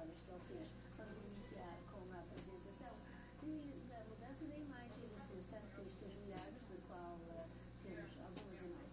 histórias que ele fez. Vamos iniciar com uma apresentação da mudança da imagem do seu Santo Cristo dos Milagres, do qual temos algumas imagens.